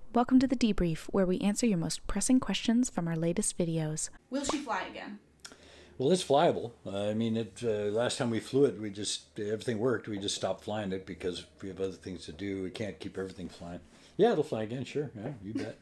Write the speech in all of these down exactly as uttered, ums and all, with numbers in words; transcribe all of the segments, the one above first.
Welcome to the Debrief, where we answer your most pressing questions from our latest videos. Will she fly again? Well, it's flyable. Uh, I mean, it, uh, last time we flew it, we just, everything worked. We just stopped flying it because we have other things to do. We can't keep everything flying. Yeah, it'll fly again, sure. Yeah, you bet.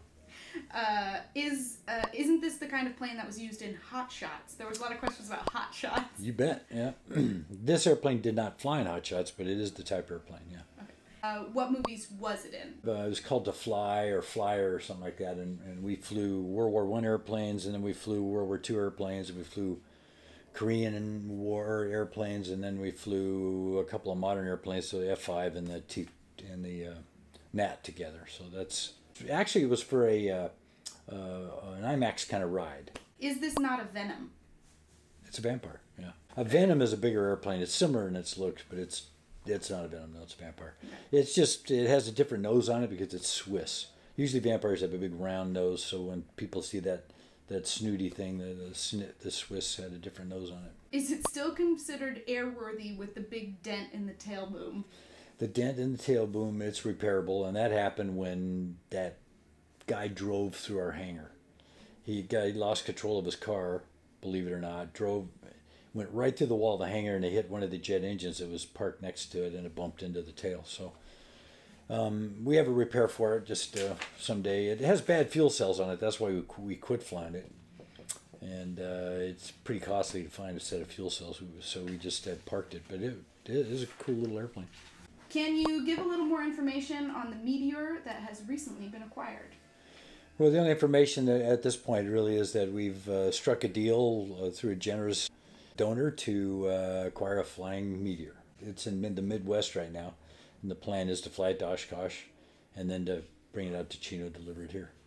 uh, is, uh, isn't this the kind of plane that was used in Hot Shots? There was a lot of questions about Hot Shots. You bet, yeah. This airplane did not fly in Hot Shots, but it is the type airplane, yeah. Okay. Uh, what movies was it in? Uh, it was called To Fly or Flyer or something like that, and, and we flew World War One airplanes, and then we flew World War Two airplanes, and we flew Korean War airplanes, and then we flew a couple of modern airplanes, so the F five and the T and the uh, N A T together. So that's actually, it was for a uh, uh, an IMAX kind of ride. Is this not a Venom? It's a Vampire, yeah. A Venom is a bigger airplane. It's similar in its looks, but it's it's not a Venom. No, it's a Vampire. Okay. It's just it has a different nose on it because it's Swiss. Usually Vampires have a big round nose, so when people see that that snooty thing, the, the the Swiss had a different nose on it. Is it still considered airworthy with the big dent in the tail boom? The dent in the tail boom, it's repairable, and that happened when that guy drove through our hangar. He got he lost control of his car, believe it or not, drove, went right through the wall of the hangar, and it hit one of the jet engines that was parked next to it, and it bumped into the tail. So um, we have a repair for it just uh, someday. It has bad fuel cells on it. That's why we, we quit flying it. And uh, it's pretty costly to find a set of fuel cells, so we just had parked it. But it, it is a cool little airplane. Can you give a little more information on the meteor that has recently been acquired? Well, the only information at this point really is that we've uh, struck a deal uh, through a generous donor to uh, acquire a flying meteor. It's in the Midwest right now, and the plan is to fly it to Oshkosh and then to bring it out to Chino, deliver it here.